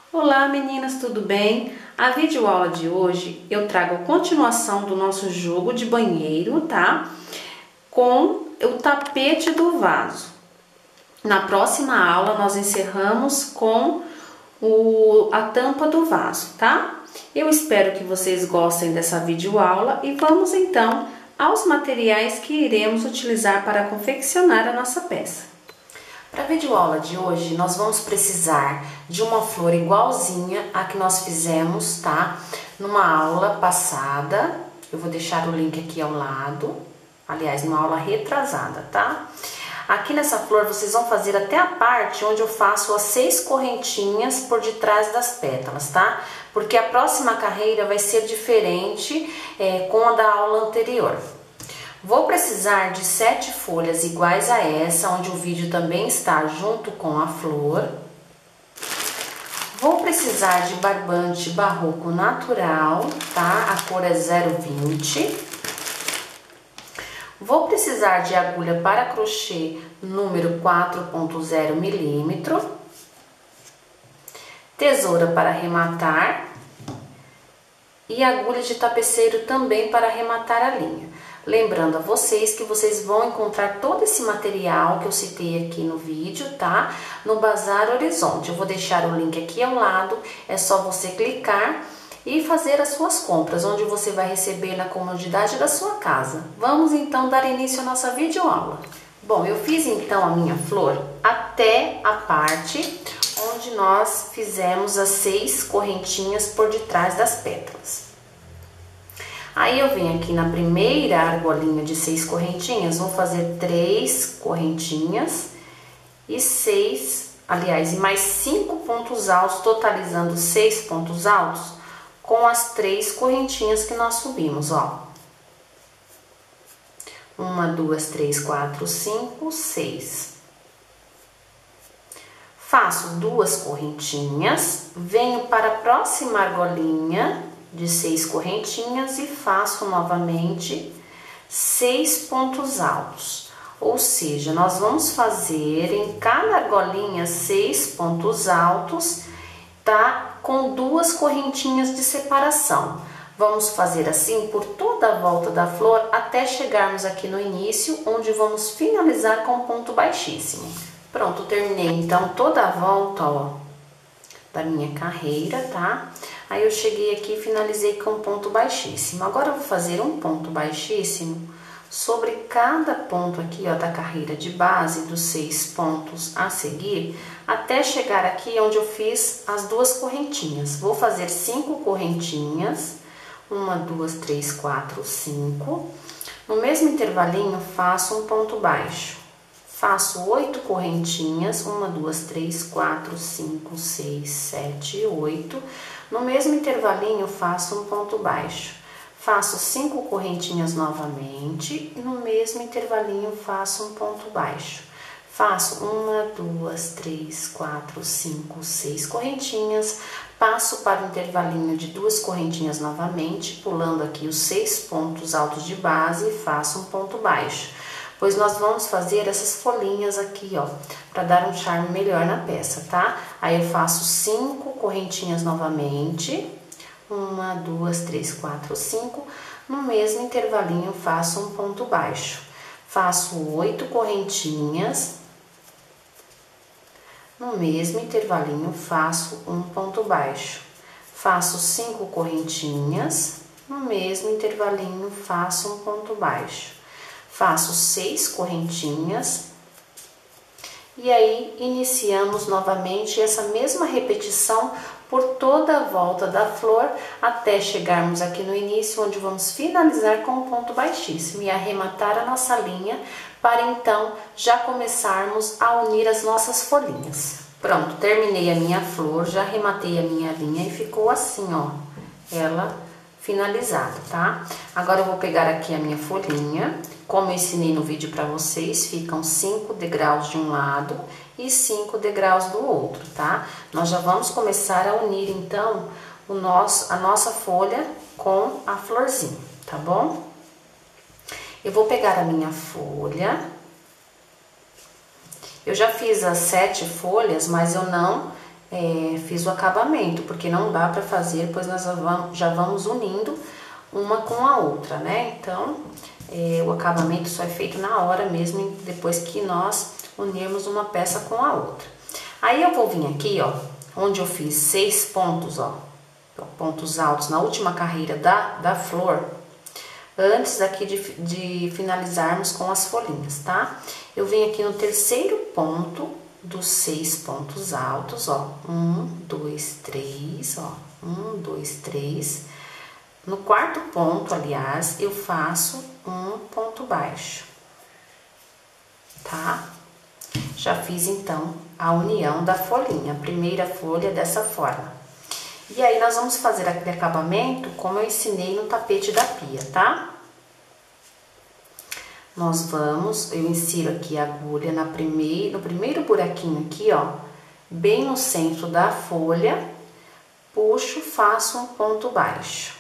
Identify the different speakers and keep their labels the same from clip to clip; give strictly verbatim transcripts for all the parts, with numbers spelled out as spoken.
Speaker 1: Olá meninas, tudo bem? A videoaula de hoje eu trago a continuação do nosso jogo de banheiro, tá? Com o tapete do vaso. Na próxima aula nós encerramos com o, a tampa do vaso, tá? Eu espero que vocês gostem dessa videoaula e vamos então aos materiais que iremos utilizar para confeccionar a nossa peça. Para a videoaula de hoje, nós vamos precisar de uma flor igualzinha a que nós fizemos, tá? Numa aula passada, eu vou deixar o link aqui ao lado, aliás, numa aula retrasada, tá? Aqui nessa flor, vocês vão fazer até a parte onde eu faço as seis correntinhas por detrás das pétalas, tá? Porque a próxima carreira vai ser diferente é, com a da aula anterior. Vou precisar de sete folhas iguais a essa, onde o vídeo também está junto com a flor. Vou precisar de barbante barroco natural, tá? A cor é zero vinte. Vou precisar de agulha para crochê número quatro ponto zero milímetro. Tesoura para arrematar. E agulha de tapeceiro também para arrematar a linha. Lembrando a vocês que vocês vão encontrar todo esse material que eu citei aqui no vídeo, tá? No Bazar Horizonte. Eu vou deixar o link aqui ao lado, é só você clicar e fazer as suas compras, onde você vai receber na comodidade da sua casa. Vamos então dar início à nossa videoaula. Bom, eu fiz então a minha flor até a parte onde nós fizemos as seis correntinhas por detrás das pétalas. Aí eu venho aqui na primeira argolinha de seis correntinhas, vou fazer três correntinhas e seis, aliás, e mais cinco pontos altos, totalizando seis pontos altos com as três correntinhas que nós subimos, ó. Uma, duas, três, quatro, cinco, seis. Faço duas correntinhas, venho para a próxima argolinha de seis correntinhas e faço novamente seis pontos altos. Ou seja, nós vamos fazer em cada argolinha seis pontos altos, tá? Com duas correntinhas de separação. Vamos fazer assim por toda a volta da flor até chegarmos aqui no início, onde vamos finalizar com ponto baixíssimo. Pronto, terminei então toda a volta, ó, da minha carreira, tá? Aí eu cheguei aqui e finalizei com ponto baixíssimo. Agora eu vou fazer um ponto baixíssimo sobre cada ponto aqui, ó, da carreira de base, dos seis pontos a seguir, até chegar aqui onde eu fiz as duas correntinhas. Vou fazer cinco correntinhas, uma, duas, três, quatro, cinco. No mesmo intervalinho, faço um ponto baixo. Faço oito correntinhas, uma, duas, três, quatro, cinco, seis, sete, oito. No mesmo intervalinho, faço um ponto baixo. Faço cinco correntinhas novamente e no mesmo intervalinho faço um ponto baixo. Faço uma, duas, três, quatro, cinco, seis correntinhas. Passo para o intervalinho de duas correntinhas novamente, pulando aqui os seis pontos altos de base e faço um ponto baixo. Pois nós vamos fazer essas folhinhas aqui, ó, para dar um charme melhor na peça, tá? Aí eu faço cinco correntinhas novamente, uma, duas, três, quatro, cinco, no mesmo intervalinho faço um ponto baixo. Faço oito correntinhas, no mesmo intervalinho faço um ponto baixo. Faço cinco correntinhas, no mesmo intervalinho faço um ponto baixo. Faço seis correntinhas e aí iniciamos novamente essa mesma repetição por toda a volta da flor até chegarmos aqui no início, onde vamos finalizar com um ponto baixíssimo e arrematar a nossa linha para então já começarmos a unir as nossas folhinhas. Pronto, terminei a minha flor, já arrematei a minha linha e ficou assim, ó, ela finalizada, tá? Agora eu vou pegar aqui a minha folhinha. Como eu ensinei no vídeo para vocês, ficam cinco degraus de um lado e cinco degraus do outro, tá? Nós já vamos começar a unir, então, o nosso, a nossa folha com a florzinha, tá bom? Eu vou pegar a minha folha. Eu já fiz as sete folhas, mas eu não é, fiz o acabamento, porque não dá pra fazer, pois nós já vamos unindo uma com a outra, né? Então, é, o acabamento só é feito na hora mesmo, depois que nós unirmos uma peça com a outra. Aí eu vou vir aqui, ó, onde eu fiz seis pontos, ó, pontos altos na última carreira da, da flor, antes daqui de, de finalizarmos com as folhinhas, tá? Eu venho aqui no terceiro ponto dos seis pontos altos, ó, um, dois, três, ó, um, dois, três. No quarto ponto, aliás, eu faço um ponto baixo, tá? Já fiz, então, a união da folhinha, a primeira folha dessa forma. E aí, nós vamos fazer aquele acabamento como eu ensinei no tapete da pia, tá? Nós vamos, eu insiro aqui a agulha na primeira, no primeiro buraquinho aqui, ó, bem no centro da folha, puxo, faço um ponto baixo.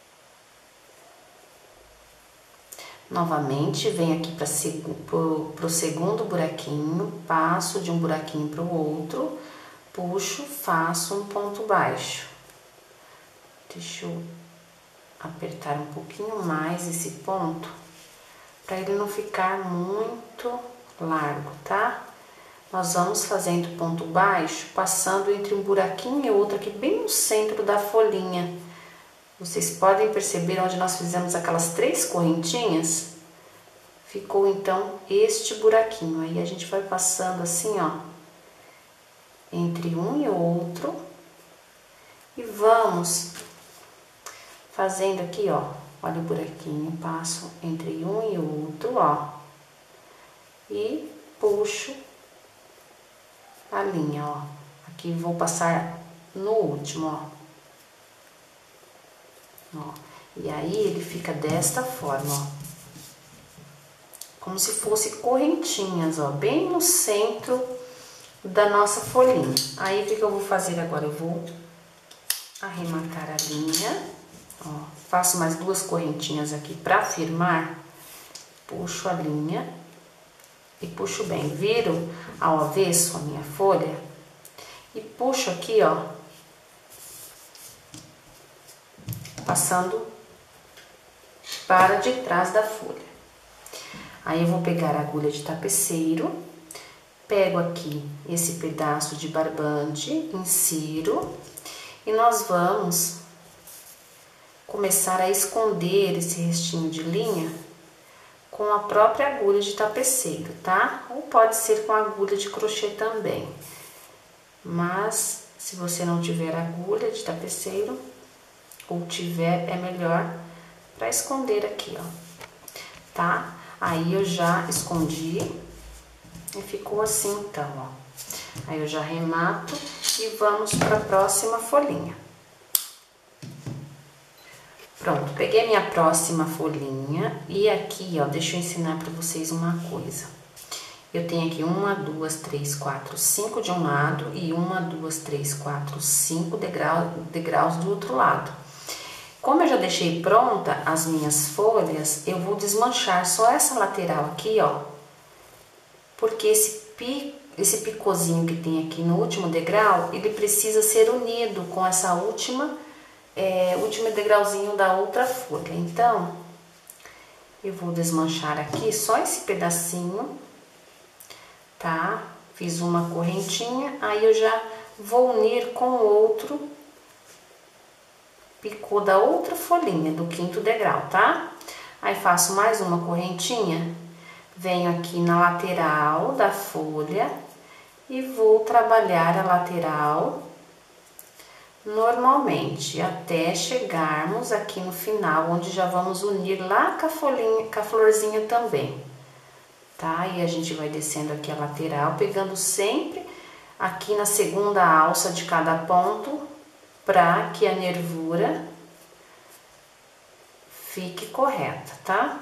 Speaker 1: Novamente, venho aqui para o segundo buraquinho, passo de um buraquinho para o outro, puxo, faço um ponto baixo. Deixa eu apertar um pouquinho mais esse ponto, para ele não ficar muito largo, tá? Nós vamos fazendo ponto baixo, passando entre um buraquinho e outro aqui, bem no centro da folhinha. Vocês podem perceber onde nós fizemos aquelas três correntinhas? Ficou, então, este buraquinho. Aí, a gente vai passando assim, ó, entre um e outro. E vamos fazendo aqui, ó, olha o buraquinho, passo entre um e outro, ó, e puxo a linha, ó. Aqui vou passar no último, ó. Ó, e aí ele fica desta forma, ó, como se fosse correntinhas, ó, bem no centro da nossa folhinha. Aí, o que que eu vou fazer agora? Eu vou arrematar a linha, ó, faço mais duas correntinhas aqui pra firmar, puxo a linha e puxo bem, viro ao avesso a minha folha e puxo aqui, ó, passando para de trás da folha. Aí, eu vou pegar a agulha de tapeceiro, pego aqui esse pedaço de barbante, insiro, e nós vamos começar a esconder esse restinho de linha com a própria agulha de tapeceiro, tá? Ou pode ser com agulha de crochê também. Mas, se você não tiver agulha de tapeceiro, ou tiver, é melhor para esconder aqui, ó, tá? Aí, eu já escondi e ficou assim, então, ó. Aí, eu já remato e vamos para a próxima folhinha. Pronto, peguei minha próxima folhinha e aqui, ó, deixa eu ensinar para vocês uma coisa. Eu tenho aqui uma, duas, três, quatro, cinco de um lado e uma, duas, três, quatro, cinco degrau, degraus do outro lado. Como eu já deixei pronta as minhas folhas, eu vou desmanchar só essa lateral aqui, ó, porque esse, pi, esse picôzinho que tem aqui no último degrau, ele precisa ser unido com essa última, é, último degrauzinho da outra folha. Então, eu vou desmanchar aqui só esse pedacinho, tá? Fiz uma correntinha, aí eu já vou unir com o outro picô da outra folhinha, do quinto degrau, tá? Aí, faço mais uma correntinha, venho aqui na lateral da folha e vou trabalhar a lateral normalmente, até chegarmos aqui no final, onde já vamos unir lá com a folhinha, com a florzinha também, tá? E a gente vai descendo aqui a lateral, pegando sempre aqui na segunda alça de cada ponto, para que a nervura fique correta, tá?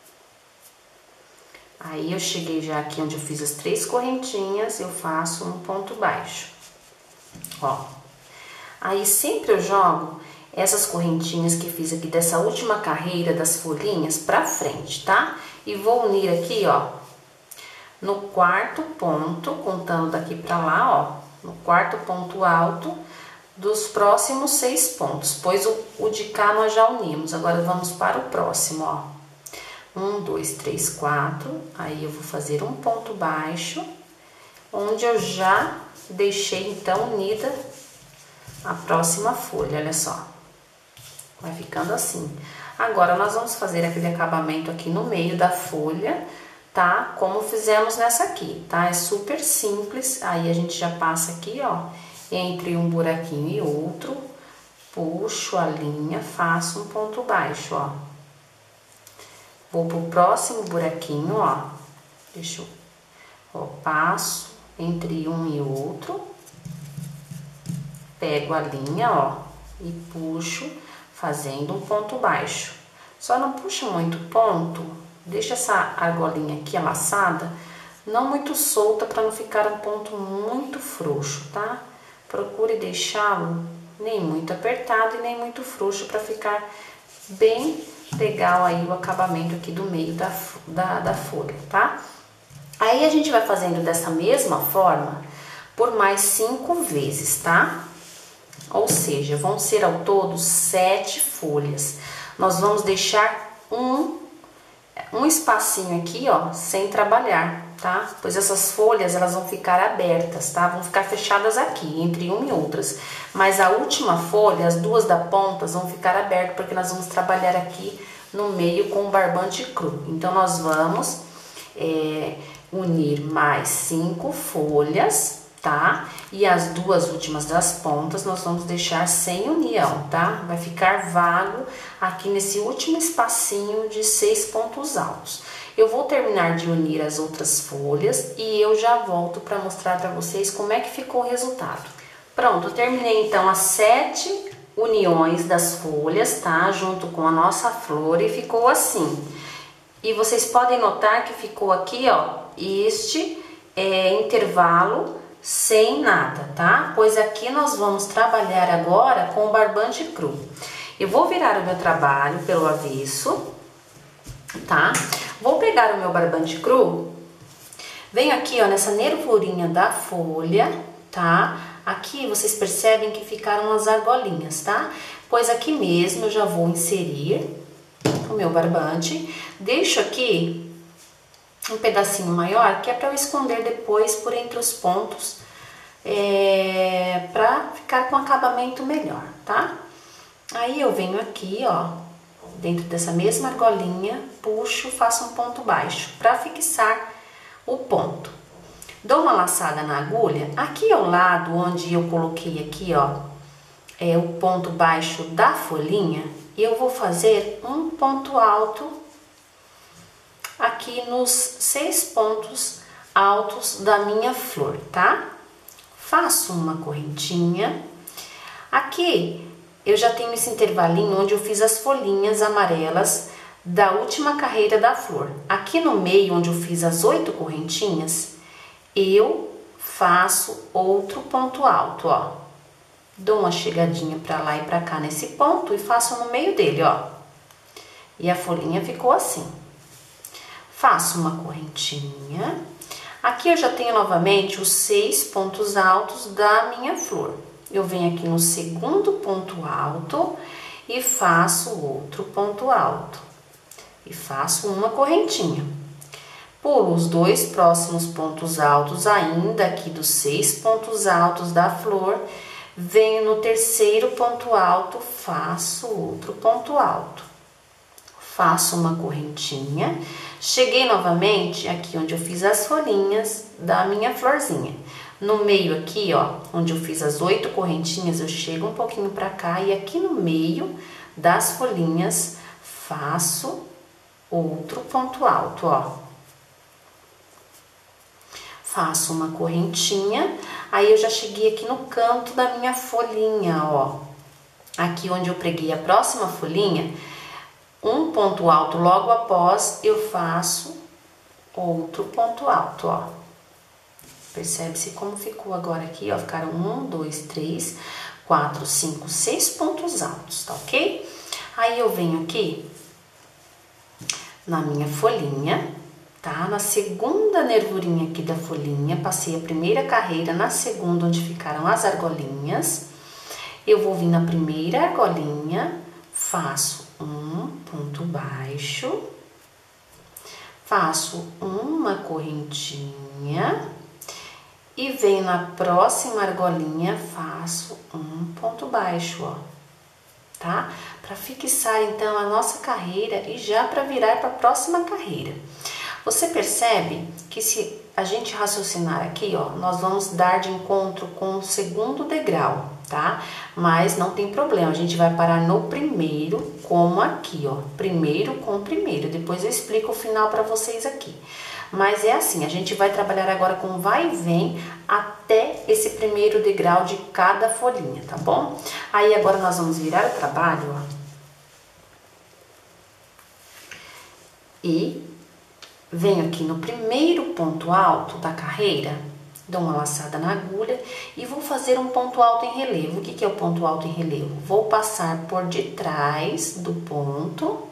Speaker 1: Aí, eu cheguei já aqui onde eu fiz as três correntinhas, eu faço um ponto baixo, ó. Aí, sempre eu jogo essas correntinhas que fiz aqui dessa última carreira das folhinhas pra frente, tá? E vou unir aqui, ó, no quarto ponto, contando daqui pra lá, ó, no quarto ponto alto dos próximos seis pontos, pois o, o de cá nós já unimos. Agora vamos para o próximo, ó. Um, dois, três, quatro, aí eu vou fazer um ponto baixo, onde eu já deixei então unida a próxima folha, olha só. Vai ficando assim. Agora, nós vamos fazer aquele acabamento aqui no meio da folha, tá? Como fizemos nessa aqui, tá? É super simples. Aí, a gente já passa aqui, ó, entre um buraquinho e outro, puxo a linha, faço um ponto baixo, ó. Vou pro próximo buraquinho, ó. Deixa eu... Ó, passo entre um e outro, pego a linha, ó, e puxo, fazendo um ponto baixo. Só não puxa muito ponto, deixa essa argolinha aqui amassada, não muito solta para não ficar um ponto muito frouxo, tá? Procure deixá-lo nem muito apertado e nem muito frouxo para ficar bem legal aí o acabamento aqui do meio da, da, da folha, tá? Aí, a gente vai fazendo dessa mesma forma por mais cinco vezes, tá? Ou seja, vão ser ao todo sete folhas. Nós vamos deixar um, um espacinho aqui, ó, sem trabalhar, tá? Pois essas folhas, elas vão ficar abertas, tá? Vão ficar fechadas aqui, entre uma e outras. Mas a última folha, as duas da ponta, vão ficar abertas, porque nós vamos trabalhar aqui no meio com o barbante cru. Então, nós vamos... É, unir mais cinco folhas, tá? E as duas últimas das pontas nós vamos deixar sem união, tá? Vai ficar vago aqui nesse último espacinho de seis pontos altos. Eu vou terminar de unir as outras folhas e eu já volto para mostrar para vocês como é que ficou o resultado. Pronto, eu terminei então as sete uniões das folhas, tá? Junto com a nossa flor, e ficou assim. E vocês podem notar que ficou aqui, ó, este é, intervalo sem nada, tá? Pois aqui nós vamos trabalhar agora com o barbante cru. Eu vou virar o meu trabalho pelo avesso, tá? Vou pegar o meu barbante cru, venho aqui, ó, nessa nervurinha da folha, tá? Aqui vocês percebem que ficaram as argolinhas, tá? Pois aqui mesmo eu já vou inserir o meu barbante, deixo aqui um pedacinho maior, que é para eu esconder depois por entre os pontos, é, para ficar com acabamento melhor, tá? Aí eu venho aqui, ó, dentro dessa mesma argolinha, puxo, faço um ponto baixo para fixar o ponto. Dou uma laçada na agulha, aqui ao lado onde eu coloquei aqui, ó, é o ponto baixo da folhinha, e eu vou fazer um ponto alto aqui nos seis pontos altos da minha flor, tá? Faço uma correntinha. Aqui eu já tenho esse intervalinho onde eu fiz as folhinhas amarelas da última carreira da flor. Aqui no meio, onde eu fiz as oito correntinhas, eu faço outro ponto alto, ó. Dou uma chegadinha pra lá e pra cá nesse ponto e faço no meio dele, ó. E a folhinha ficou assim. Faço uma correntinha. Aqui eu já tenho novamente os seis pontos altos da minha flor. Eu venho aqui no segundo ponto alto e faço outro ponto alto. E faço uma correntinha. Pulo os dois próximos pontos altos ainda aqui dos seis pontos altos da flor. Venho no terceiro ponto alto, faço outro ponto alto. Faço uma correntinha. Cheguei novamente aqui onde eu fiz as folhinhas da minha florzinha. No meio aqui, ó, onde eu fiz as oito correntinhas, eu chego um pouquinho pra cá e aqui no meio das folhinhas faço outro ponto alto, ó. Faço uma correntinha, aí eu já cheguei aqui no canto da minha folhinha, ó. Aqui onde eu preguei a próxima folhinha, um ponto alto logo após eu faço outro ponto alto, ó. Percebe-se como ficou agora aqui, ó. Ficaram um, dois, três, quatro, cinco, seis pontos altos, tá ok? Aí eu venho aqui na minha folhinha, tá? Na segunda nervurinha aqui da folhinha, passei a primeira carreira, na segunda onde ficaram as argolinhas, eu vou vir na primeira argolinha, faço um ponto baixo, faço uma correntinha e venho na próxima argolinha, faço um ponto baixo, ó, tá? Para fixar então a nossa carreira e já para virar para a próxima carreira. Você percebe que se a gente raciocinar aqui, ó, nós vamos dar de encontro com o segundo degrau, tá? Mas não tem problema, a gente vai parar no primeiro, como aqui, ó, primeiro com primeiro. Depois eu explico o final para vocês aqui. Mas é assim, a gente vai trabalhar agora com vai e vem até esse primeiro degrau de cada folhinha, tá bom? Aí agora nós vamos virar o trabalho, ó. E venho aqui no primeiro ponto alto da carreira, dou uma laçada na agulha e vou fazer um ponto alto em relevo. O que que é o ponto alto em relevo? Vou passar por detrás do ponto,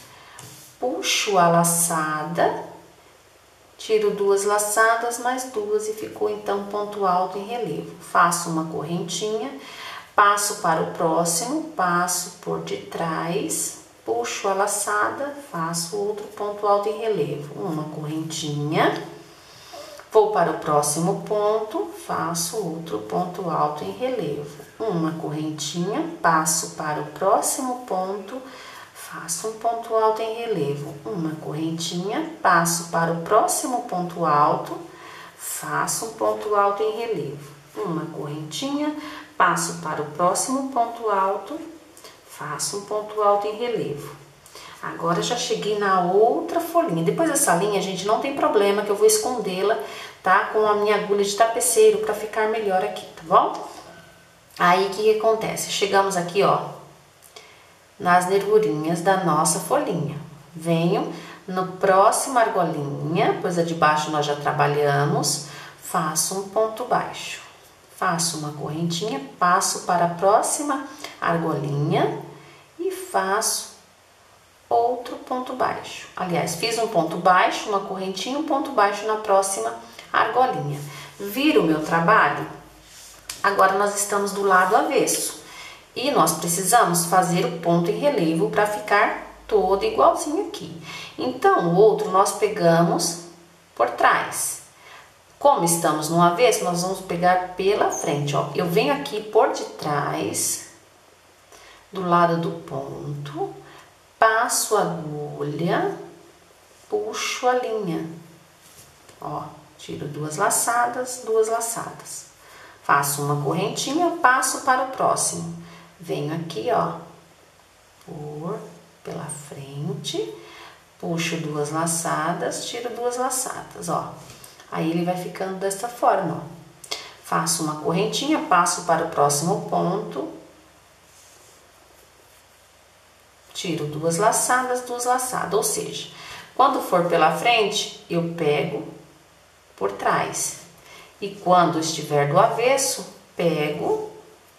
Speaker 1: puxo a laçada, tiro duas laçadas, mais duas e ficou então ponto alto em relevo. Faço uma correntinha, passo para o próximo, passo por detrás, puxo a laçada, faço outro ponto alto em relevo, uma correntinha, vou para o próximo ponto, faço outro ponto alto em relevo, uma correntinha, passo para o próximo ponto, faço um ponto alto em relevo, uma correntinha, passo para o próximo ponto alto, faço um ponto alto em relevo, uma correntinha, passo para o próximo ponto alto, faço um ponto alto em relevo. Agora já cheguei na outra folhinha. Depois dessa linha, gente, não tem problema que eu vou escondê-la, tá? Com a minha agulha de tapeceiro para ficar melhor aqui, tá bom? Aí, o que que acontece? Chegamos aqui, ó, nas nervurinhas da nossa folhinha. Venho no próximo argolinha, pois a de baixo nós já trabalhamos, faço um ponto baixo. Faço uma correntinha, passo para a próxima argolinha e faço outro ponto baixo. Aliás, fiz um ponto baixo, uma correntinha, um ponto baixo na próxima argolinha. Vira o meu trabalho? Agora nós estamos do lado avesso e nós precisamos fazer o ponto em relevo para ficar todo igualzinho aqui. Então, o outro nós pegamos por trás. Como estamos no avesso, nós vamos pegar pela frente, ó. Eu venho aqui por detrás, do lado do ponto, passo a agulha, puxo a linha, ó, tiro duas laçadas, duas laçadas. Faço uma correntinha, passo para o próximo. Venho aqui, ó, por pela frente, puxo duas laçadas, tiro duas laçadas, ó. Aí ele vai ficando dessa forma, ó. Faço uma correntinha, passo para o próximo ponto, tiro duas laçadas, duas laçadas, ou seja, quando for pela frente, eu pego por trás. E quando estiver do avesso, pego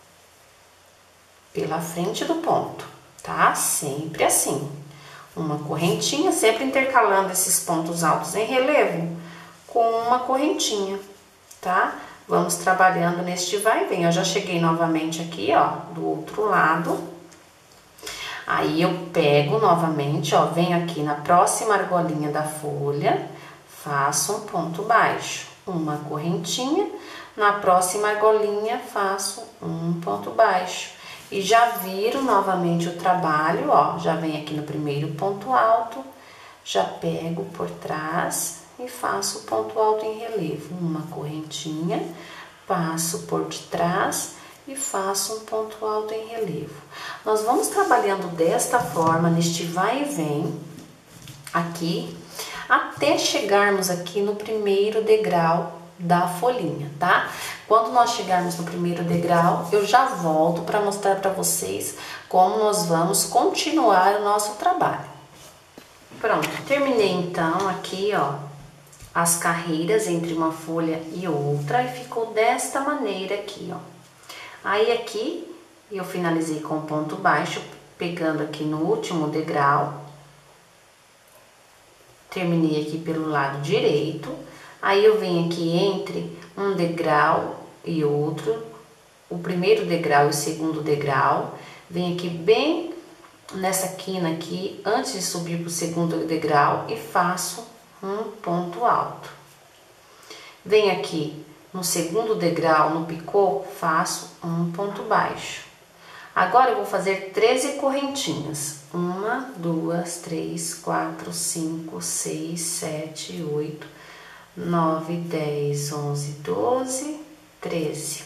Speaker 1: pela frente do ponto, tá? Sempre assim. Uma correntinha, sempre intercalando esses pontos altos em relevo com uma correntinha, tá? Vamos trabalhando neste vai e vem. Eu já cheguei novamente aqui, ó, do outro lado. Aí eu pego novamente, ó, venho aqui na próxima argolinha da folha, faço um ponto baixo, uma correntinha, na próxima argolinha faço um ponto baixo. E já viro novamente o trabalho, ó, já venho aqui no primeiro ponto alto, já pego por trás e faço o ponto alto em relevo, uma correntinha, passo por detrás e faço um ponto alto em relevo. Nós vamos trabalhando desta forma, neste vai e vem, aqui, até chegarmos aqui no primeiro degrau da folhinha, tá? Quando nós chegarmos no primeiro degrau, eu já volto para mostrar para vocês como nós vamos continuar o nosso trabalho. Pronto, terminei então aqui, ó, as carreiras entre uma folha e outra e ficou desta maneira aqui, ó. Aí aqui eu finalizei com ponto baixo, pegando aqui no último degrau, terminei aqui pelo lado direito, aí eu venho aqui entre um degrau e outro, o primeiro degrau e o segundo degrau, venho aqui bem nessa quina aqui, antes de subir para o segundo degrau e faço um ponto alto. Venho aqui no segundo degrau, no picô, faço um ponto baixo. Agora eu vou fazer treze correntinhas. Uma, duas, três, quatro, cinco, seis, sete, oito, nove, dez, onze, doze, treze.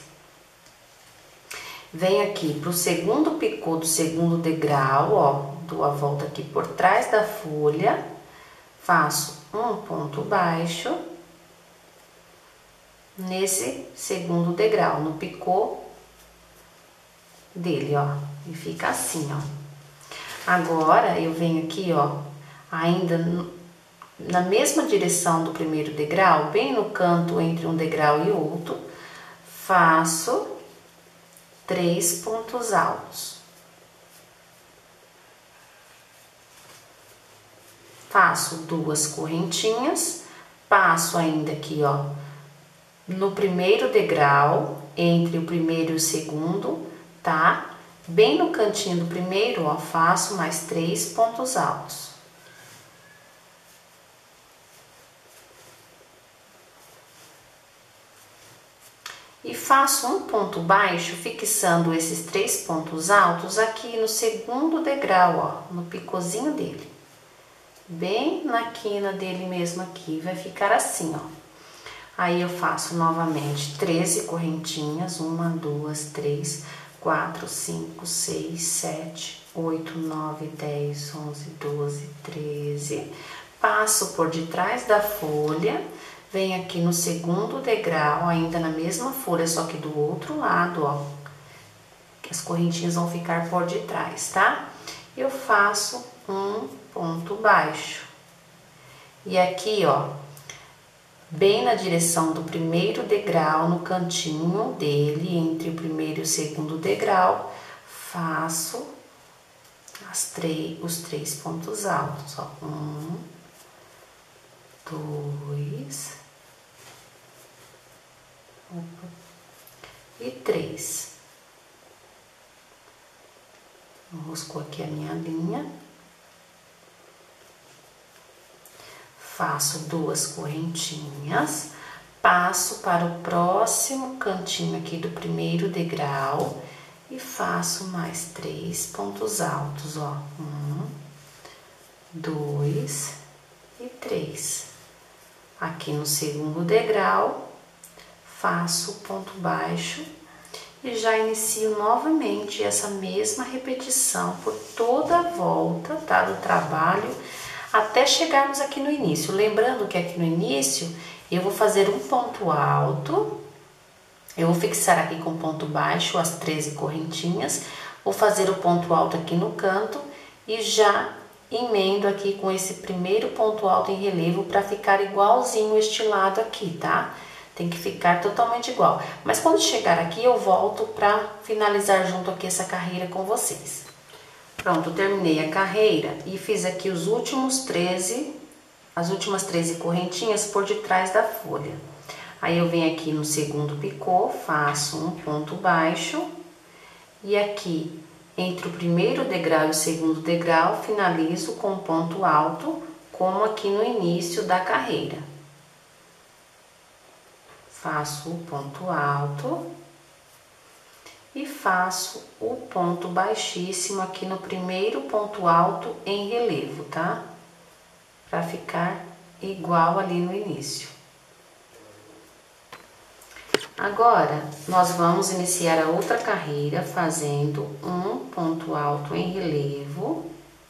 Speaker 1: Venho aqui pro segundo picô do segundo degrau, ó, dou a volta aqui por trás da folha, faço um ponto baixo nesse segundo degrau, no picô dele, ó, e fica assim, ó. Agora, eu venho aqui, ó, ainda no, na mesma direção do primeiro degrau, bem no canto entre um degrau e outro, faço três pontos altos. Faço duas correntinhas, passo ainda aqui, ó, no primeiro degrau, entre o primeiro e o segundo, tá? Bem no cantinho do primeiro, ó, faço mais três pontos altos. E faço um ponto baixo, fixando esses três pontos altos aqui no segundo degrau, ó, no picôzinho dele. Bem na quina dele mesmo aqui, vai ficar assim, ó. Aí eu faço novamente treze correntinhas, uma, duas, três, quatro, cinco, seis, sete, oito, nove, dez, onze, doze, treze. Passo por detrás da folha, venho aqui no segundo degrau, ainda na mesma folha, só que do outro lado, ó. Que as correntinhas vão ficar por detrás, tá? Eu faço um ponto baixo. E aqui, ó, bem na direção do primeiro degrau, no cantinho dele, entre o primeiro e o segundo degrau, faço as três, os três pontos altos, ó. Um, dois e três. Enroscou aqui a minha linha. Faço duas correntinhas, passo para o próximo cantinho aqui do primeiro degrau e faço mais três pontos altos, ó. Um, dois e três. Aqui no segundo degrau, faço ponto baixo e já inicio novamente essa mesma repetição por toda a volta, tá, do trabalho, até chegarmos aqui no início. Lembrando que aqui no início eu vou fazer um ponto alto, eu vou fixar aqui com ponto baixo as treze correntinhas, vou fazer o ponto alto aqui no canto e já emendo aqui com esse primeiro ponto alto em relevo para ficar igualzinho este lado aqui, tá? Tem que ficar totalmente igual. Mas quando chegar aqui eu volto para finalizar junto aqui essa carreira com vocês. Pronto, terminei a carreira e fiz aqui os últimos treze, as últimas treze correntinhas por detrás da folha. Aí eu venho aqui no segundo picô, faço um ponto baixo e aqui entre o primeiro degrau e o segundo degrau finalizo com um ponto alto, como aqui no início da carreira. Faço o ponto alto e faço o ponto baixíssimo aqui no primeiro ponto alto em relevo, tá? Pra ficar igual ali no início. Agora, nós vamos iniciar a outra carreira fazendo um ponto alto em relevo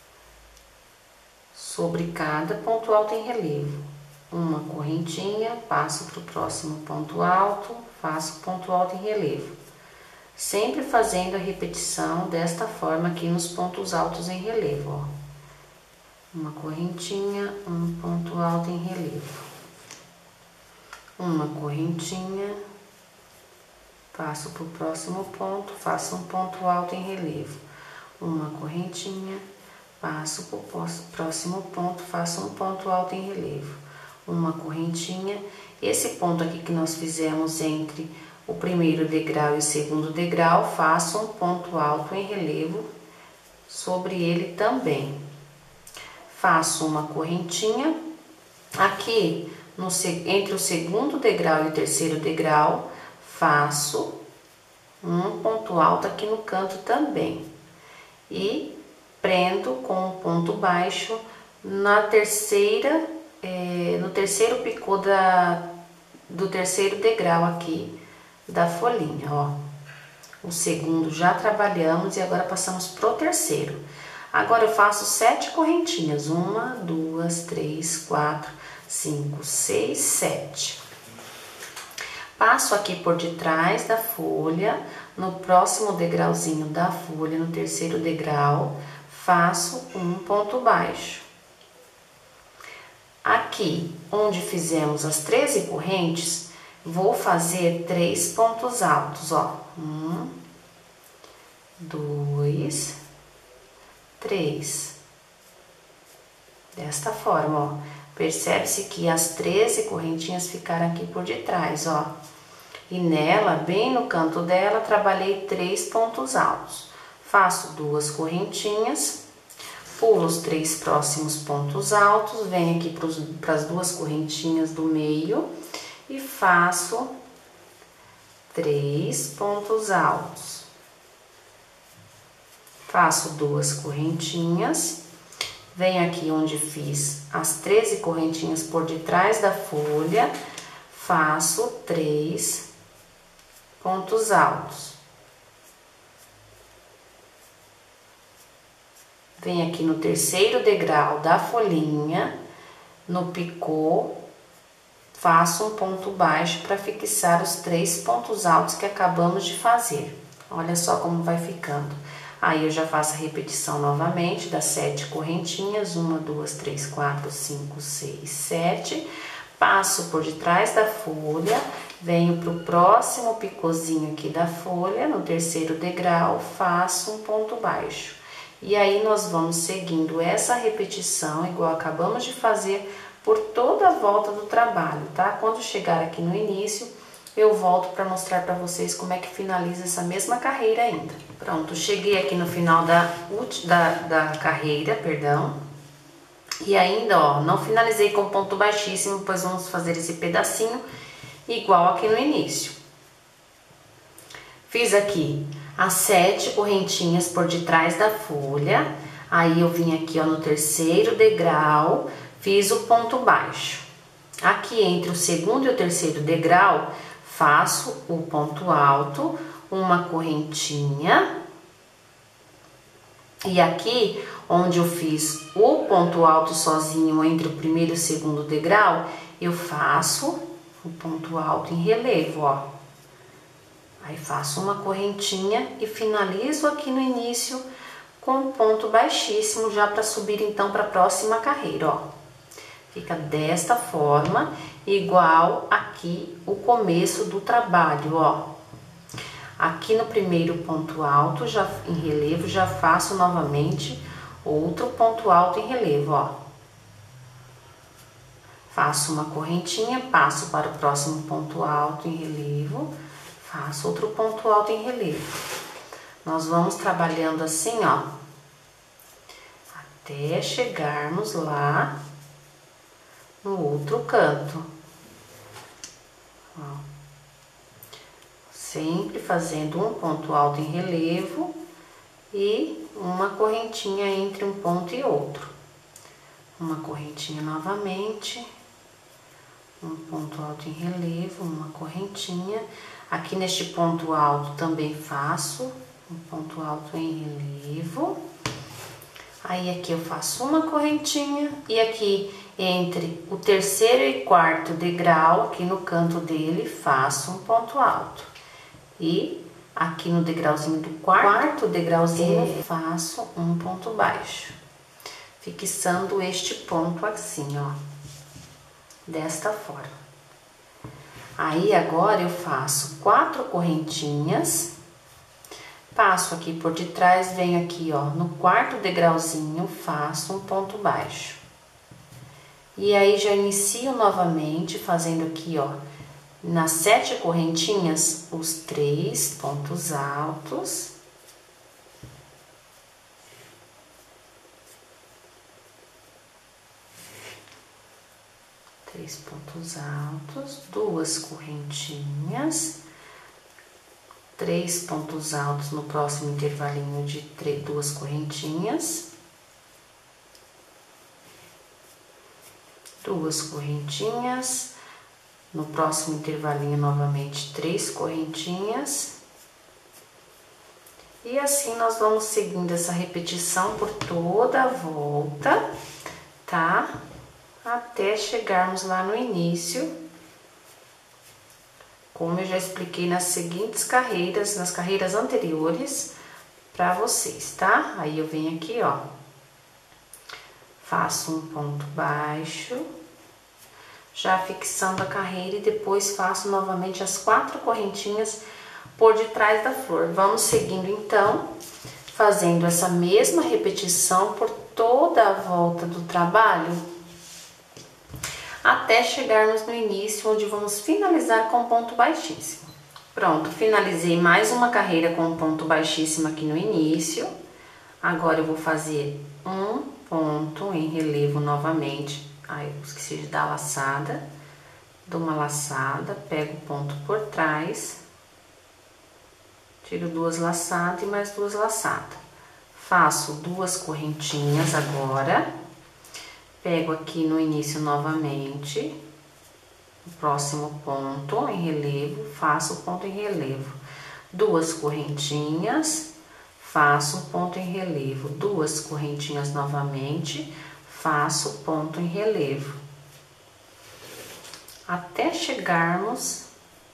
Speaker 1: sobre cada ponto alto em relevo. Uma correntinha, passo para o próximo ponto alto, faço ponto alto em relevo. Sempre fazendo a repetição desta forma aqui nos pontos altos em relevo, ó. Uma correntinha, um ponto alto em relevo. Uma correntinha, passo para o próximo ponto, faço um ponto alto em relevo. Uma correntinha, passo pro próximo ponto, faço um ponto alto em relevo, uma correntinha. Esse ponto aqui que nós fizemos entre o primeiro degrau e o segundo degrau, faço um ponto alto em relevo sobre ele também. Faço uma correntinha aqui no, entre o segundo degrau e o terceiro degrau, faço um ponto alto aqui no canto também e prendo com um ponto baixo na terceira, é, no terceiro picô da, do terceiro degrau aqui da folhinha, ó. O segundo já trabalhamos e agora passamos pro terceiro. Agora eu faço sete correntinhas, uma, duas, três, quatro, cinco, seis, sete. Passo aqui por detrás da folha, no próximo degrauzinho da folha, no terceiro degrau, faço um ponto baixo. Aqui, onde fizemos as treze correntes, vou fazer três pontos altos, ó. Um, dois, três. Desta forma, ó. Percebe-se que as treze correntinhas ficaram aqui por detrás, ó. E nela, bem no canto dela, trabalhei três pontos altos. Faço duas correntinhas, pulo os três próximos pontos altos, venho aqui para as duas correntinhas do meio e faço três pontos altos. Faço duas correntinhas, venho aqui onde fiz as treze correntinhas por detrás da folha, faço três pontos altos. Venho aqui no terceiro degrau da folhinha, no picô, faço um ponto baixo para fixar os três pontos altos que acabamos de fazer. Olha só como vai ficando. Aí eu já faço a repetição novamente das sete correntinhas, uma, duas, três, quatro, cinco, seis, sete. Passo por detrás da folha, venho para o próximo picôzinho aqui da folha, no terceiro degrau, faço um ponto baixo. E aí nós vamos seguindo essa repetição, igual acabamos de fazer, por toda a volta do trabalho, tá? Quando chegar aqui no início, eu volto para mostrar para vocês como é que finaliza essa mesma carreira ainda. Pronto, cheguei aqui no final da, da, da carreira, perdão. E ainda, ó, não finalizei com ponto baixíssimo, pois vamos fazer esse pedacinho igual aqui no início. Fiz aqui as sete correntinhas por detrás da folha, aí eu vim aqui, ó, no terceiro degrau, fiz o ponto baixo. Aqui entre o segundo e o terceiro degrau, faço o ponto alto, uma correntinha. E aqui, onde eu fiz o ponto alto sozinho entre o primeiro e o segundo degrau, eu faço o ponto alto em relevo, ó. Aí faço uma correntinha e finalizo aqui no início com um ponto baixíssimo, já para subir então para a próxima carreira, ó. Fica desta forma, igual aqui o começo do trabalho, ó. Aqui no primeiro ponto alto, já em relevo, já faço novamente outro ponto alto em relevo, ó. Faço uma correntinha, passo para o próximo ponto alto em relevo, faço outro ponto alto em relevo. Nós vamos trabalhando assim, ó, até chegarmos lá no outro canto. Ó. Sempre fazendo um ponto alto em relevo e uma correntinha entre um ponto e outro. Uma correntinha novamente, um ponto alto em relevo, uma correntinha. Aqui neste ponto alto também faço um ponto alto em relevo. Aí aqui eu faço uma correntinha e aqui entre o terceiro e quarto degrau, aqui no canto dele, faço um ponto alto. E aqui no degrauzinho do quarto, quarto degrauzinho, é. faço um ponto baixo, fixando este ponto assim, ó, desta forma. Aí agora eu faço quatro correntinhas, Passo aqui por detrás, venho aqui, ó, no quarto degrauzinho, faço um ponto baixo. E aí, já inicio novamente, fazendo aqui, ó, nas sete correntinhas, os três pontos altos. Três pontos altos, duas correntinhas, três pontos altos no próximo intervalinho de três, duas correntinhas, duas correntinhas, no próximo intervalinho novamente três correntinhas, e assim nós vamos seguindo essa repetição por toda a volta, tá? Até chegarmos lá no início, como eu já expliquei nas seguintes carreiras, nas carreiras anteriores, para vocês, tá? Aí eu venho aqui, ó, faço um ponto baixo, já fixando a carreira, e depois faço novamente as quatro correntinhas por detrás da flor. Vamos seguindo então, fazendo essa mesma repetição por toda a volta do trabalho, até chegarmos no início, onde vamos finalizar com ponto baixíssimo. Pronto, finalizei mais uma carreira com ponto baixíssimo aqui no início. Agora eu vou fazer um ponto em relevo novamente. Aí eu esqueci de dar a laçada, dou uma laçada, pego o ponto por trás, tiro duas laçadas e mais duas laçadas. Faço duas correntinhas agora. Pego aqui no início novamente, o próximo ponto em relevo, faço o ponto em relevo, duas correntinhas, faço um ponto em relevo, duas correntinhas novamente, faço o ponto em relevo, até chegarmos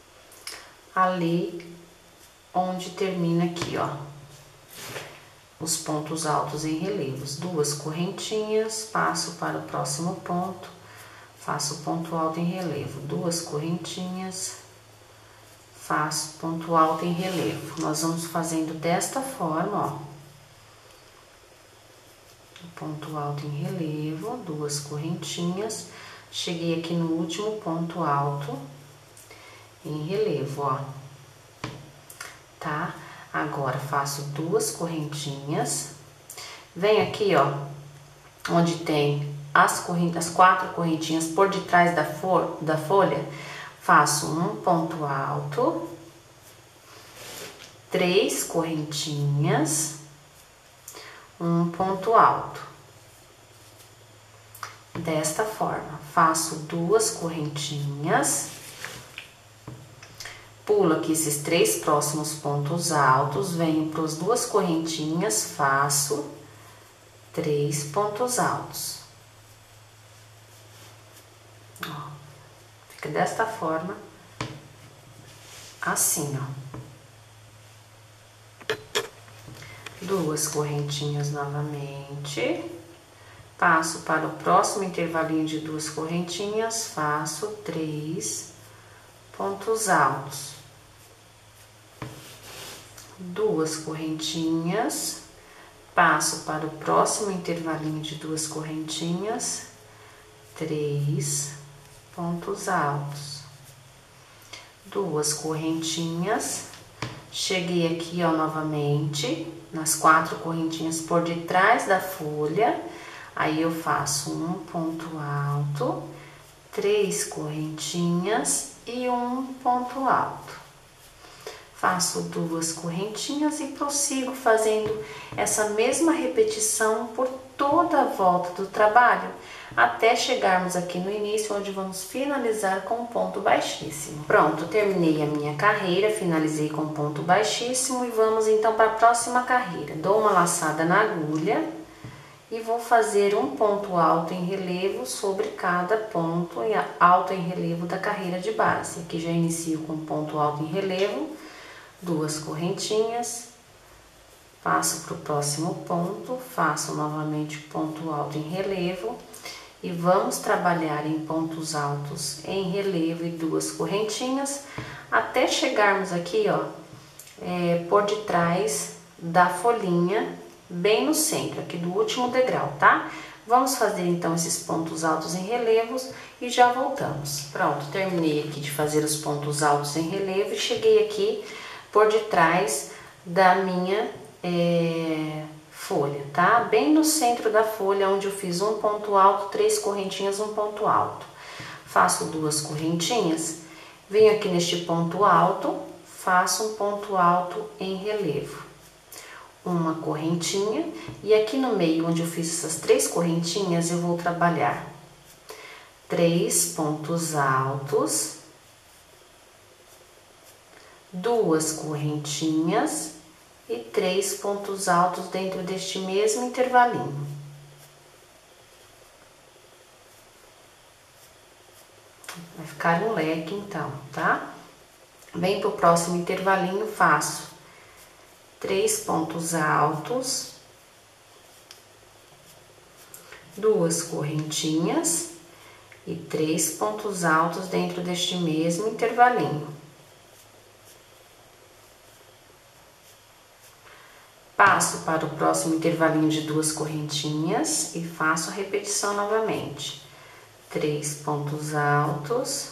Speaker 1: ali onde termina aqui, ó, os pontos altos em relevos, duas correntinhas, passo para o próximo ponto, faço ponto alto em relevo, duas correntinhas, faço ponto alto em relevo. Nós vamos fazendo desta forma, ó, ponto alto em relevo, duas correntinhas, cheguei aqui no último ponto alto em relevo, ó, tá? Agora, faço duas correntinhas, venho aqui, ó, onde tem as, corrent... as quatro correntinhas por detrás da, for... da folha, faço um ponto alto, três correntinhas, um ponto alto. Desta forma, faço duas correntinhas, pulo aqui esses três próximos pontos altos, venho para as duas correntinhas, faço três pontos altos. Ó, fica desta forma, assim, ó. Duas correntinhas novamente, passo para o próximo intervalinho de duas correntinhas, faço três pontos altos. Duas correntinhas, passo para o próximo intervalinho de duas correntinhas, três pontos altos. Duas correntinhas, cheguei aqui, ó, novamente, nas quatro correntinhas por detrás da folha, aí eu faço um ponto alto, três correntinhas e um ponto alto. Faço duas correntinhas e prossigo fazendo essa mesma repetição por toda a volta do trabalho, até chegarmos aqui no início, onde vamos finalizar com um ponto baixíssimo. Pronto, terminei a minha carreira, finalizei com ponto baixíssimo e vamos então para a próxima carreira. Dou uma laçada na agulha e vou fazer um ponto alto em relevo sobre cada ponto alto em relevo da carreira de base. Aqui já inicio com ponto alto em relevo, duas correntinhas, passo para o próximo ponto, faço novamente ponto alto em relevo e vamos trabalhar em pontos altos em relevo e duas correntinhas até chegarmos aqui, ó, é, por detrás da folhinha, bem no centro aqui do último degrau, tá? Vamos fazer então esses pontos altos em relevos e já voltamos. Pronto, terminei aqui de fazer os pontos altos em relevo e cheguei aqui por detrás da minha é, folha, tá? Bem no centro da folha, onde eu fiz um ponto alto, três correntinhas, um ponto alto. Faço duas correntinhas, venho aqui neste ponto alto, faço um ponto alto em relevo. Uma correntinha, e aqui no meio, onde eu fiz essas três correntinhas, eu vou trabalhar três pontos altos, duas correntinhas e três pontos altos dentro deste mesmo intervalinho. Vai ficar um leque então, tá? Vem pro próximo intervalinho, faço três pontos altos, duas correntinhas e três pontos altos dentro deste mesmo intervalinho. Passo para o próximo intervalinho de duas correntinhas e faço a repetição novamente. Três pontos altos,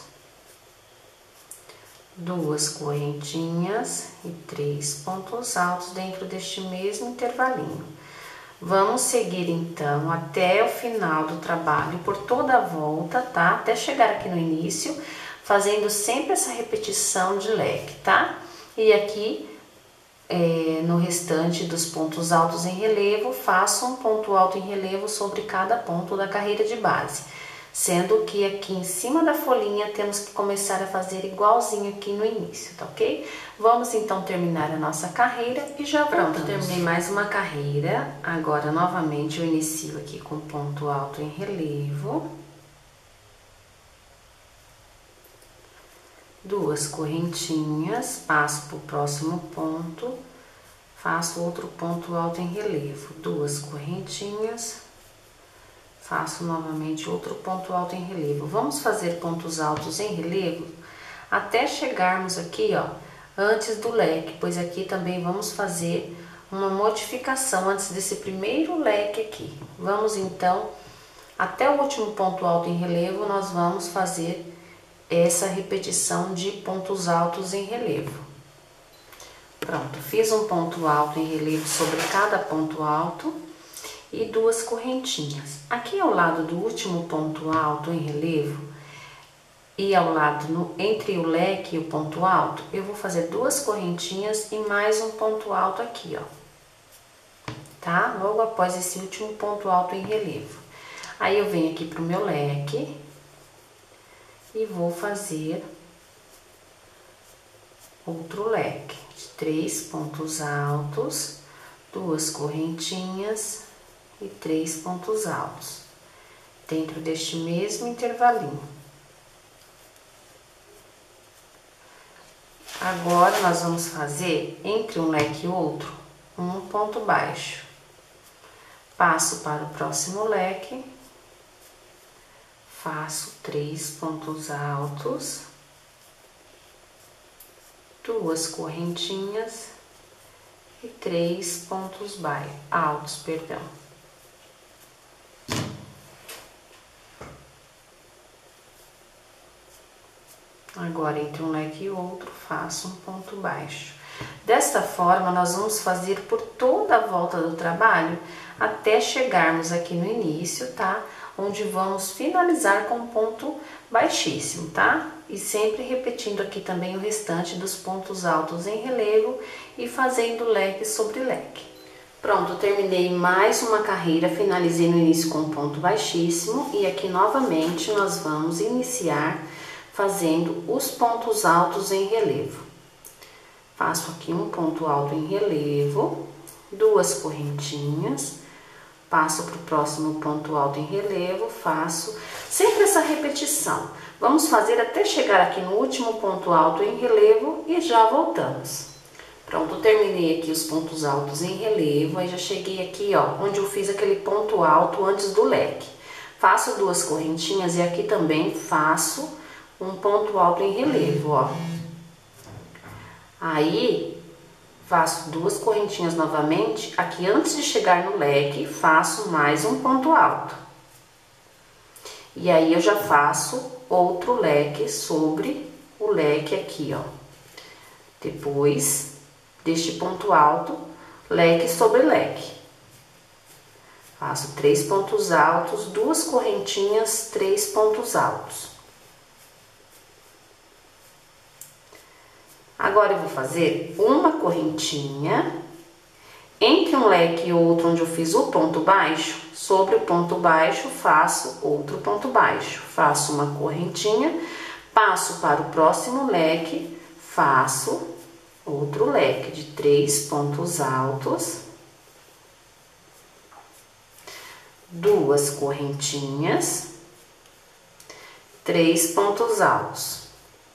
Speaker 1: duas correntinhas e três pontos altos dentro deste mesmo intervalinho. Vamos seguir então até o final do trabalho, por toda a volta, tá? Até chegar aqui no início, fazendo sempre essa repetição de leque, tá? E aqui, é, no restante dos pontos altos em relevo, faço um ponto alto em relevo sobre cada ponto da carreira de base. Sendo que aqui em cima da folhinha temos que começar a fazer igualzinho aqui no início, tá ok? Vamos então terminar a nossa carreira e já voltamos. Pronto, terminei mais uma carreira. Agora, novamente, eu inicio aqui com ponto alto em relevo. Duas correntinhas, passo para o próximo ponto, faço outro ponto alto em relevo. Duas correntinhas. Faço novamente outro ponto alto em relevo. Vamos fazer pontos altos em relevo até chegarmos aqui, ó, antes do leque, pois aqui também vamos fazer uma modificação antes desse primeiro leque aqui. Vamos então, até o último ponto alto em relevo, nós vamos fazer essa repetição de pontos altos em relevo. Pronto, fiz um ponto alto em relevo sobre cada ponto alto. E duas correntinhas. Aqui ao lado do último ponto alto em relevo e ao lado no, entre o leque e o ponto alto, eu vou fazer duas correntinhas e mais um ponto alto aqui, ó. Tá? Logo após esse último ponto alto em relevo. Aí eu venho aqui pro meu leque e vou fazer outro leque de três pontos altos, duas correntinhas e três pontos altos dentro deste mesmo intervalinho. Agora nós vamos fazer entre um leque e outro um ponto baixo. Passo para o próximo leque, faço três pontos altos, duas correntinhas e três pontos baixos, altos, perdão. Agora, entre um leque e outro, faço um ponto baixo. Desta forma, nós vamos fazer por toda a volta do trabalho, até chegarmos aqui no início, tá? Onde vamos finalizar com um ponto baixíssimo, tá? E sempre repetindo aqui também o restante dos pontos altos em relevo e fazendo leque sobre leque. Pronto, terminei mais uma carreira, finalizei no início com um ponto baixíssimo e aqui novamente nós vamos iniciar fazendo os pontos altos em relevo. Faço aqui um ponto alto em relevo, duas correntinhas, passo para o próximo ponto alto em relevo, faço sempre essa repetição. Vamos fazer até chegar aqui no último ponto alto em relevo e já voltamos. Pronto, terminei aqui os pontos altos em relevo, aí já cheguei aqui, ó, onde eu fiz aquele ponto alto antes do leque. Faço duas correntinhas e aqui também faço um ponto alto em relevo, ó. Aí, faço duas correntinhas novamente, aqui antes de chegar no leque, faço mais um ponto alto. E aí, eu já faço outro leque sobre o leque aqui, ó. Depois deste ponto alto, leque sobre leque. Faço três pontos altos, duas correntinhas, três pontos altos. Agora, eu vou fazer uma correntinha entre um leque e outro, onde eu fiz o ponto baixo. Sobre o ponto baixo, faço outro ponto baixo. Faço uma correntinha, passo para o próximo leque, faço outro leque de três pontos altos, duas correntinhas, três pontos altos.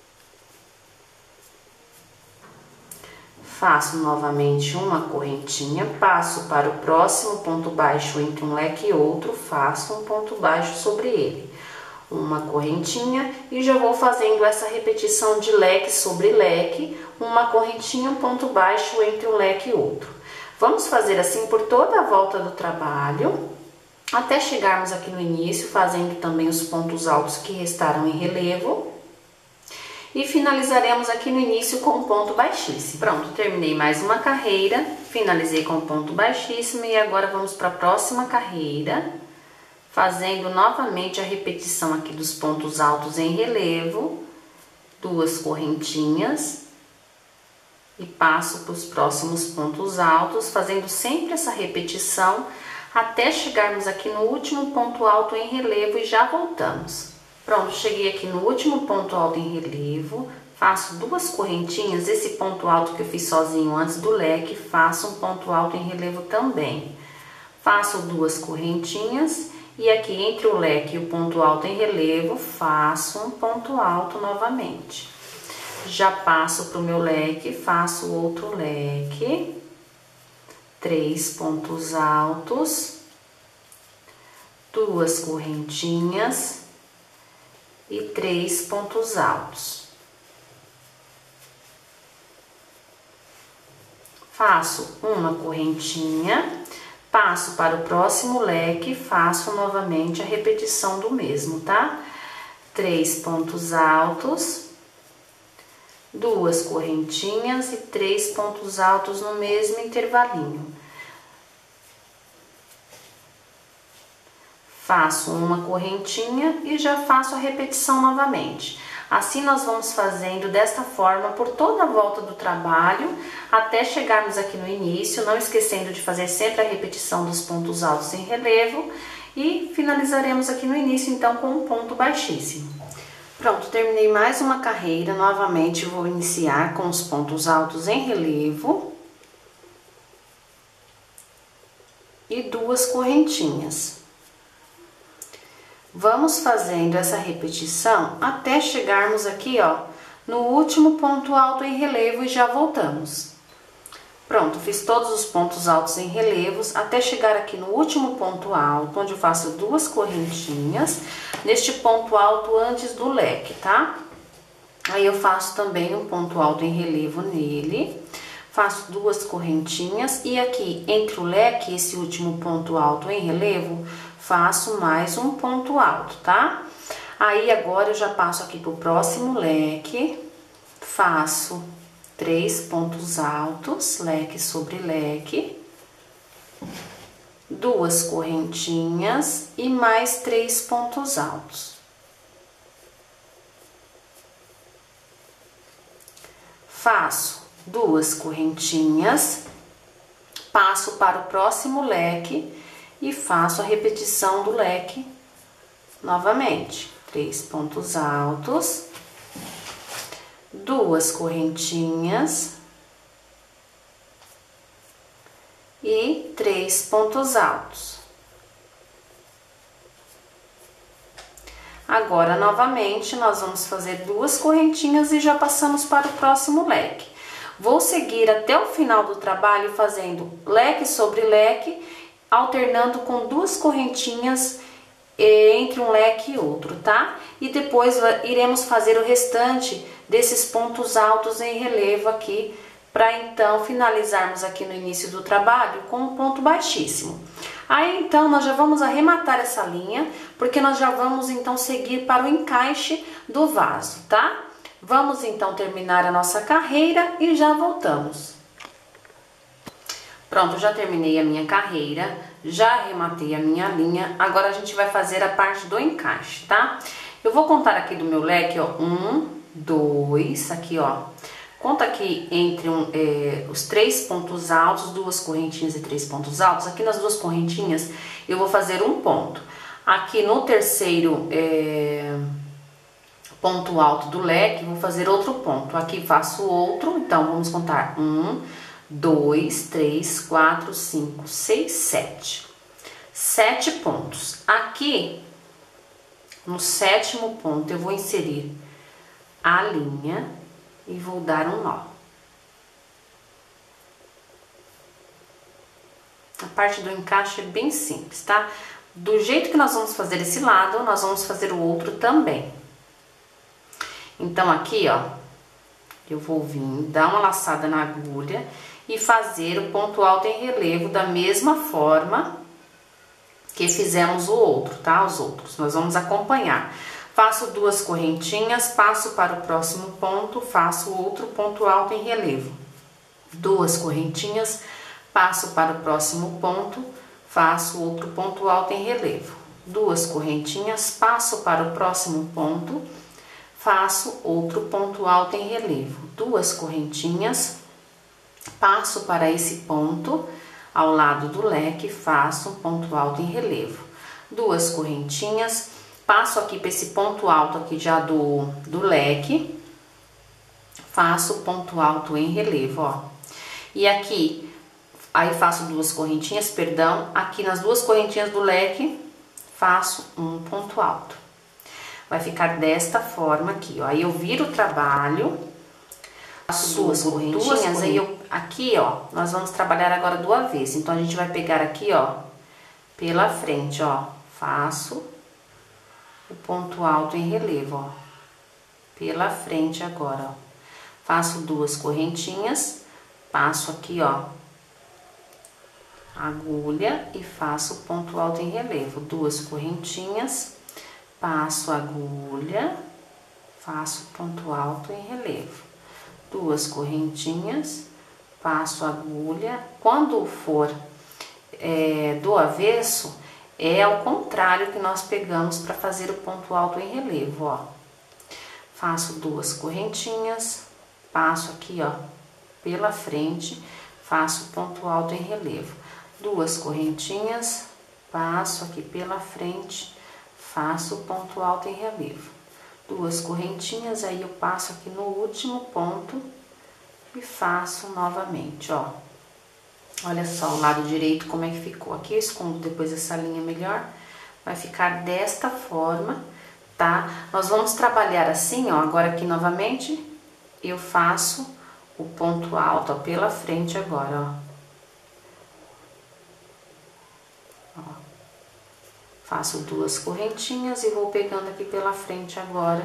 Speaker 1: Faço novamente uma correntinha, passo para o próximo ponto baixo entre um leque e outro, faço um ponto baixo sobre ele. Uma correntinha e já vou fazendo essa repetição de leque sobre leque, uma correntinha, um ponto baixo entre um leque e outro. Vamos fazer assim por toda a volta do trabalho, até chegarmos aqui no início, fazendo também os pontos altos que restaram em relevo. E finalizaremos aqui no início com um ponto baixíssimo. Pronto, terminei mais uma carreira, finalizei com um ponto baixíssimo e agora vamos para a próxima carreira, fazendo novamente a repetição aqui dos pontos altos em relevo, duas correntinhas e passo para os próximos pontos altos, fazendo sempre essa repetição até chegarmos aqui no último ponto alto em relevo e já voltamos. Pronto, cheguei aqui no último ponto alto em relevo, faço duas correntinhas, esse ponto alto que eu fiz sozinho antes do leque, faço um ponto alto em relevo também. Faço duas correntinhas e aqui entre o leque e o ponto alto em relevo, faço um ponto alto novamente. Já passo para o meu leque, faço outro leque, três pontos altos, duas correntinhas e três pontos altos. Faço uma correntinha, passo para o próximo leque, faço novamente a repetição do mesmo, tá? Três pontos altos, duas correntinhas e três pontos altos no mesmo intervalinho. Faço uma correntinha e já faço a repetição novamente. Assim, nós vamos fazendo desta forma por toda a volta do trabalho, até chegarmos aqui no início, não esquecendo de fazer sempre a repetição dos pontos altos em relevo, e finalizaremos aqui no início, então, com um ponto baixíssimo. Pronto, terminei mais uma carreira, novamente vou iniciar com os pontos altos em relevo e duas correntinhas. Vamos fazendo essa repetição até chegarmos aqui, ó, no último ponto alto em relevo e já voltamos. Pronto, fiz todos os pontos altos em relevos até chegar aqui no último ponto alto, onde eu faço duas correntinhas, neste ponto alto antes do leque, tá? Aí eu faço também um ponto alto em relevo nele, faço duas correntinhas e aqui entre o leque e esse último ponto alto em relevo, faço mais um ponto alto, tá? Aí, agora, eu já passo aqui pro próximo leque, faço três pontos altos, leque sobre leque, duas correntinhas e mais três pontos altos. Faço duas correntinhas, passo para o próximo leque e faço a repetição do leque novamente. Três pontos altos, duas correntinhas e três pontos altos. Agora, novamente, nós vamos fazer duas correntinhas e já passamos para o próximo leque. Vou seguir até o final do trabalho fazendo leque sobre leque, alternando com duas correntinhas entre um leque e outro, tá? E depois iremos fazer o restante desses pontos altos em relevo aqui para então finalizarmos aqui no início do trabalho com um ponto baixíssimo. Aí então nós já vamos arrematar essa linha, porque nós já vamos então seguir para o encaixe do vaso, tá? Vamos então terminar a nossa carreira e já voltamos. Pronto, já terminei a minha carreira, já arrematei a minha linha, agora a gente vai fazer a parte do encaixe, tá? Eu vou contar aqui do meu leque, ó, um, dois, aqui ó, conta aqui entre um, é, os três pontos altos, duas correntinhas e três pontos altos. Aqui nas duas correntinhas eu vou fazer um ponto. Aqui no terceiro é, ponto alto do leque, vou fazer outro ponto. Aqui faço outro, então vamos contar um, dois, três, quatro, cinco, seis, sete. Sete pontos. Aqui, no sétimo ponto, eu vou inserir a linha e vou dar um nó. A parte do encaixe é bem simples, tá? Do jeito que nós vamos fazer esse lado, nós vamos fazer o outro também. Então, aqui, ó, eu vou vir, dar uma laçada na agulha e fazer o ponto alto em relevo da mesma forma que fizemos o outro, tá? Os outros, nós vamos acompanhar. Faço duas correntinhas, passo para o próximo ponto, faço outro ponto alto em relevo. Duas correntinhas, passo para o próximo ponto, faço outro ponto alto em relevo. Duas correntinhas, passo para o próximo ponto, faço outro ponto alto em relevo. Duas correntinhas, passo para esse ponto, ao lado do leque, faço um ponto alto em relevo. Duas correntinhas, passo aqui para esse ponto alto aqui já do, do leque, faço ponto alto em relevo, ó. E aqui, aí faço duas correntinhas, perdão, aqui nas duas correntinhas do leque, faço um ponto alto. Vai ficar desta forma aqui, ó. Aí eu viro o trabalho, faço duas correntinhas, duas correntinhas, aí eu, aqui, ó, nós vamos trabalhar agora do avesso. Então, a gente vai pegar aqui, ó, pela frente, ó, faço o ponto alto em relevo, ó, pela frente agora, ó. Faço duas correntinhas, passo aqui, ó, agulha e faço ponto alto em relevo. Duas correntinhas, passo agulha, faço ponto alto em relevo. Duas correntinhas, passo agulha. Quando for é, do avesso, é ao contrário que nós pegamos para fazer o ponto alto em relevo, ó. Faço duas correntinhas, passo aqui, ó, pela frente, faço ponto alto em relevo. Duas correntinhas, passo aqui pela frente, faço ponto alto em relevo. Duas correntinhas, aí eu passo aqui no último ponto e faço novamente, ó. Olha só o lado direito como é que ficou. Aqui eu escondo depois essa linha melhor. Vai ficar desta forma, tá? Nós vamos trabalhar assim, ó. Agora aqui novamente, eu faço o ponto alto, ó, pela frente agora, ó. Ó. Faço duas correntinhas e vou pegando aqui pela frente agora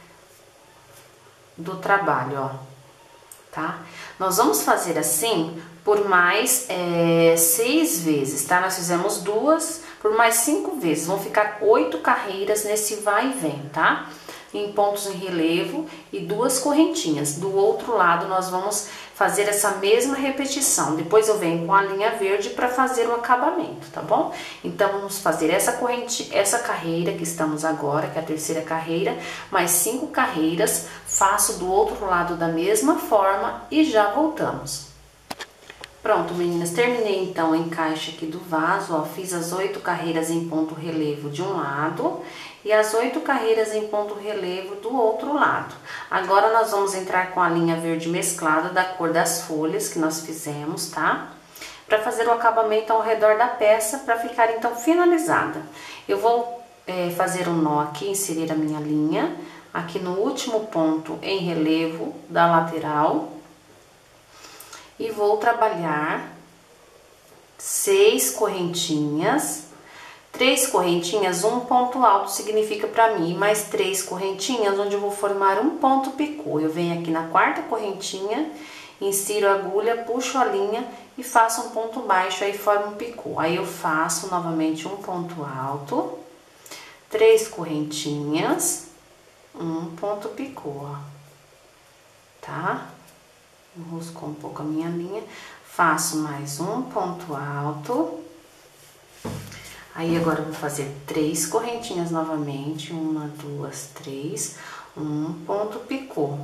Speaker 1: do trabalho, ó, tá? Nós vamos fazer assim por mais é, seis vezes, tá? Nós fizemos duas por mais cinco vezes, vão ficar oito carreiras nesse vai e vem, tá? Em pontos em relevo e duas correntinhas. Do outro lado nós vamos fazer essa mesma repetição. Depois eu venho com a linha verde para fazer o acabamento, tá bom? Então vamos fazer essa corrente, essa carreira que estamos agora, que é a terceira carreira, mais cinco carreiras, faço do outro lado da mesma forma e já voltamos. Pronto, meninas, terminei então o encaixe aqui do vaso, ó, fiz as oito carreiras em ponto relevo de um lado e as oito carreiras em ponto relevo do outro lado. Agora nós vamos entrar com a linha verde mesclada da cor das folhas que nós fizemos, tá? Para fazer o acabamento ao redor da peça, para ficar então finalizada. Eu vou é, fazer um nó aqui, inserir a minha linha, aqui no último ponto em relevo da lateral. E vou trabalhar seis correntinhas, três correntinhas, um ponto alto significa para mim, mais três correntinhas, onde eu vou formar um ponto picô. Eu venho aqui na quarta correntinha insiro a agulha, puxo a linha e faço um ponto baixo, aí forma um picô. Aí eu faço novamente um ponto alto, três correntinhas, um ponto picô, ó, tá? Enroscou um pouco a minha linha, faço mais um ponto alto. Aí, agora eu vou fazer três correntinhas novamente, uma, duas, três, um ponto picô,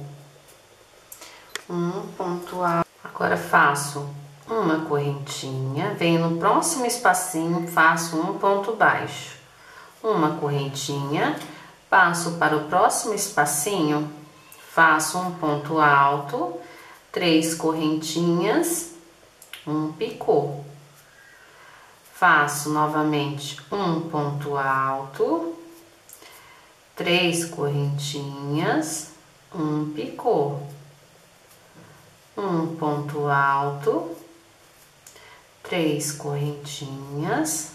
Speaker 1: um ponto alto. Agora, faço uma correntinha, venho no próximo espacinho, faço um ponto baixo, uma correntinha, passo para o próximo espacinho, faço um ponto alto, três correntinhas, um picô. Faço novamente um ponto alto, três correntinhas, um picô, um ponto alto, três correntinhas,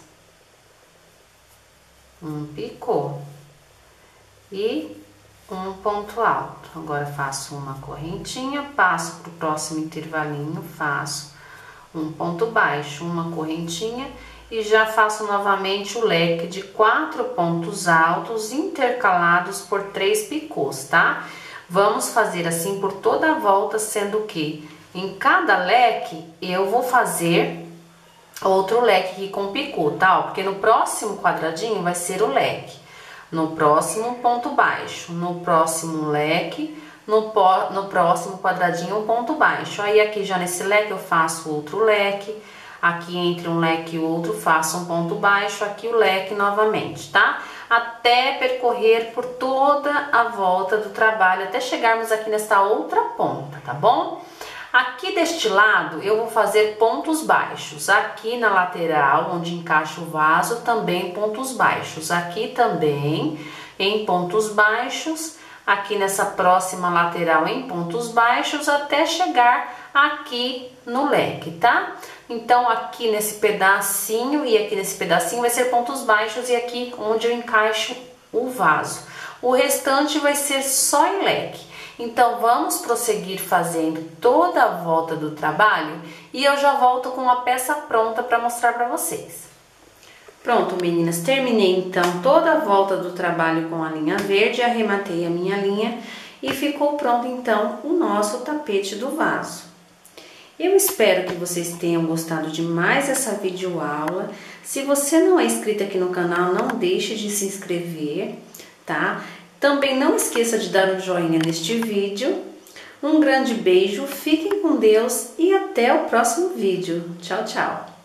Speaker 1: um picô e um ponto alto. Agora, faço uma correntinha, passo para o próximo intervalinho, faço um ponto baixo, uma correntinha e já faço novamente o leque de quatro pontos altos intercalados por três picôs, tá? Vamos fazer assim por toda a volta, sendo que em cada leque eu vou fazer outro leque aqui com picô, tá? Porque no próximo quadradinho vai ser o leque, no próximo ponto baixo, no próximo leque, no, no próximo quadradinho um ponto baixo. Aí aqui já nesse leque eu faço outro leque, aqui entre um leque e outro faço um ponto baixo, aqui o leque novamente, tá? Até percorrer por toda a volta do trabalho, até chegarmos aqui nesta outra ponta, tá bom? Aqui deste lado eu vou fazer pontos baixos, aqui na lateral onde encaixa o vaso também pontos baixos, aqui também em pontos baixos, aqui nessa próxima lateral em pontos baixos, até chegar aqui no leque, tá? Então, aqui nesse pedacinho e aqui nesse pedacinho vai ser pontos baixos e aqui onde eu encaixo o vaso. O restante vai ser só em leque. Então, vamos prosseguir fazendo toda a volta do trabalho e eu já volto com a peça pronta para mostrar para vocês. Pronto, meninas, terminei então toda a volta do trabalho com a linha verde, arrematei a minha linha e ficou pronto então o nosso tapete do vaso. Eu espero que vocês tenham gostado de mais essa videoaula. Se você não é inscrito aqui no canal, não deixe de se inscrever, tá? Também não esqueça de dar um joinha neste vídeo. Um grande beijo, fiquem com Deus e até o próximo vídeo. Tchau, tchau!